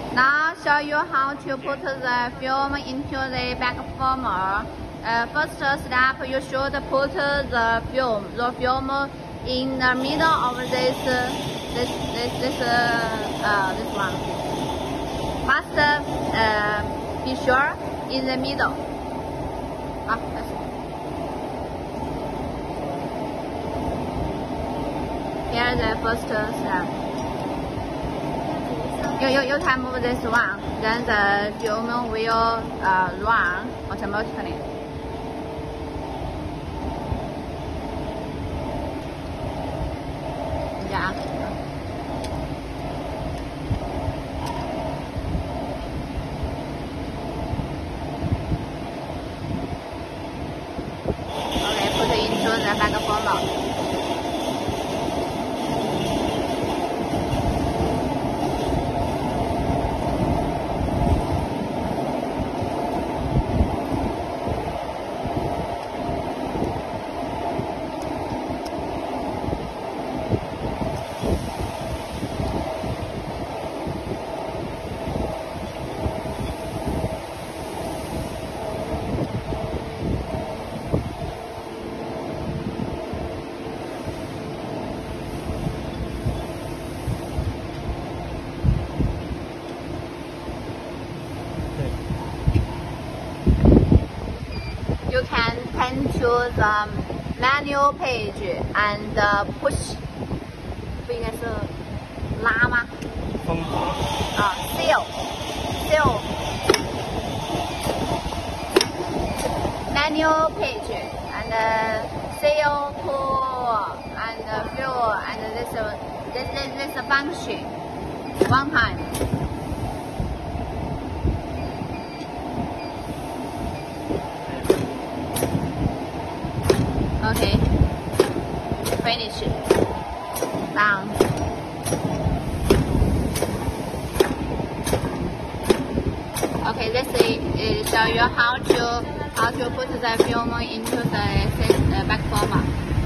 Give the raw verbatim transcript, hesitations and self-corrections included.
Now show you how to put the film into the back former. Uh, first step, you should put the film, the film in the middle of this, this, this, this, uh, uh, this one. Must uh, be sure in the middle. Ah, Here the first step. You, you, you can move this one, then the film will uh, run automatically. Yeah. Okay, put it into the back former. You can turn to the menu page and uh, push. 不应该是拉吗？ 封口。 啊 ，seal seal menu page and uh, seal tool and uh, fuel and this this this this function one time. Okay, finish. Done. Okay, this is show you how to how to put the film into the, the back former.